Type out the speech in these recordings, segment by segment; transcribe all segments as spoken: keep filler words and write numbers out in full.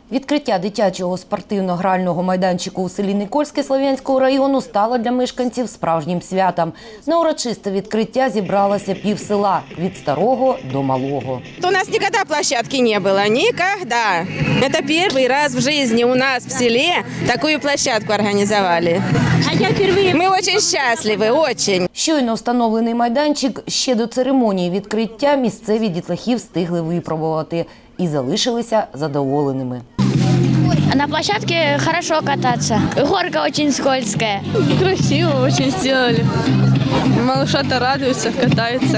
Відкриття дитячого спортивно-грального майданчику у селі Никольське Слов'янського району стало для мешканців справжнім святом. На урочисте відкриття зібралося пів села – від старого до малого. У нас ніколи площадки не було, ніколи. Це перший раз в житті у нас в селі таку площадку організували. Ми дуже щасливі, дуже. Щойно встановлений майданчик ще до церемонії відкриття місцеві дітлахи встигли випробувати і залишилися задоволеними. На площадке хорошо кататься. Горка очень скользкая. Красиво очень сделали. Малышата радуются, катаются.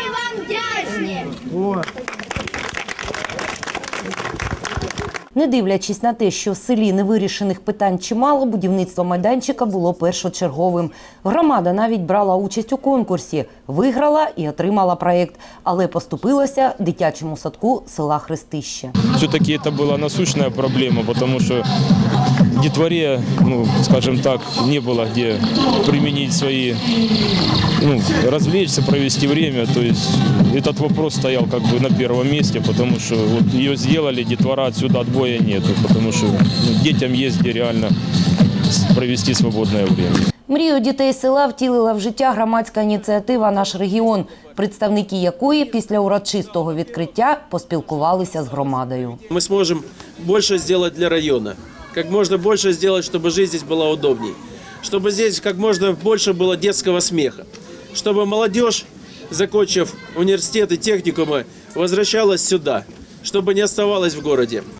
Не дивлячись на те, що в селі невирішених питань чимало, будівництво майданчика було першочерговим. Громада навіть брала участь у конкурсі, виграла і отримала проєкт, але поступилося дитячому садку села Хрестище. Все-таки це була насущна проблема, тому що дітворі, ну, скажем так, не було де применить свої, ну, розвлечься, провести время. То есть этот вопрос стоял как бы на первом месте, потому что вот ее сделали, детвора отсюда отбоя нету, потому что ну, детям есть где реально провести свободное время. Мрію дітей села втілила в життя громадська ініціатива «Наш регіон», представники якої після урочистого відкриття поспілкувалися з громадою. Ми зможемо більше зробити для району, як можна більше зробити, щоб жити тут було удобнее, щоб тут як можна більше було дитячого сміху, щоб молодіж, закончив університет і технікуми, возвращалась сюди, щоб не оставалась в городе.